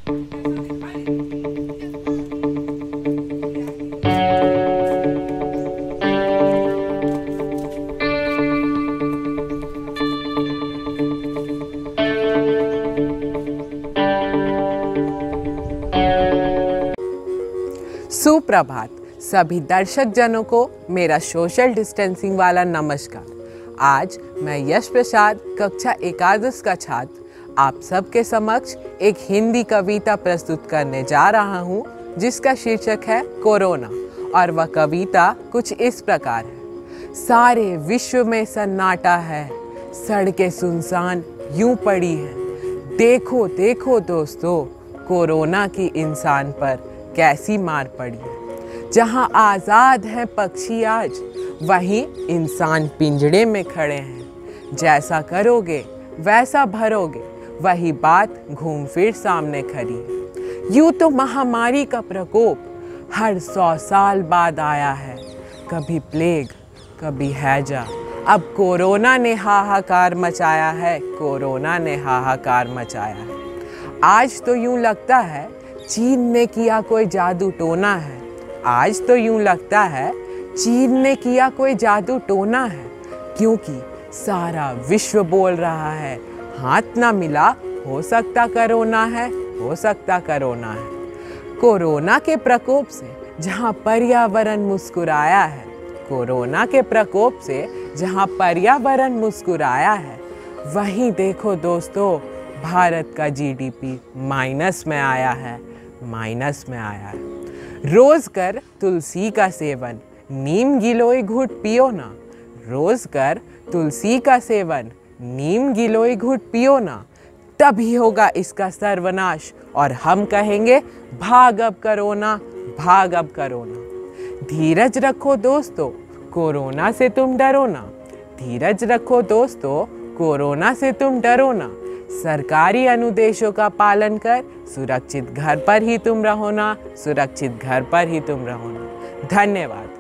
सुप्रभात सभी दर्शक जनों को मेरा सोशल डिस्टेंसिंग वाला नमस्कार। आज मैं यश प्रसाद कक्षा एकादश का छात्र आप सबके समक्ष एक हिंदी कविता प्रस्तुत करने जा रहा हूँ, जिसका शीर्षक है कोरोना। और वह कविता कुछ इस प्रकार है। सारे विश्व में सन्नाटा है, सड़कें सुनसान यूं पड़ी हैं। देखो देखो दोस्तों, कोरोना की इंसान पर कैसी मार पड़ी है। जहाँ आज़ाद हैं पक्षी आज, वहीं इंसान पिंजड़े में खड़े हैं। जैसा करोगे वैसा भरोगे, वही बात घूम फिर सामने खड़ी है। यूँ तो महामारी का प्रकोप हर 100 साल बाद आया है। कभी प्लेग, कभी हैजा, अब कोरोना ने हाहाकार मचाया है। कोरोना ने हाहाकार मचाया है। आज तो यूँ लगता है चीन ने किया कोई जादू टोना है। आज तो यूं लगता है चीन ने किया कोई जादू टोना है, क्योंकि सारा विश्व बोल रहा है हाथ ना मिला, हो सकता कोरोना है, हो सकता कोरोना है। कोरोना के प्रकोप से जहां पर्यावरण मुस्कुराया है, कोरोना के प्रकोप से जहां पर्यावरण मुस्कुराया है, वहीं देखो दोस्तों, भारत का जीडीपी माइनस में आया है, माइनस में आया है। रोज कर तुलसी का सेवन, नीम गिलोय घुट पियो ना। रोज कर तुलसी का सेवन, नीम गिलोय घुट पियो ना। तभी होगा इसका सर्वनाश और हम कहेंगे भाग अब कोरोना, भाग अब कोरोना। धीरज रखो दोस्तों, कोरोना से तुम डरो ना। धीरज रखो दोस्तों, कोरोना से तुम डरो ना। सरकारी अनुदेशों का पालन कर सुरक्षित घर पर ही तुम रहो ना, सुरक्षित घर पर ही तुम रहो ना। धन्यवाद।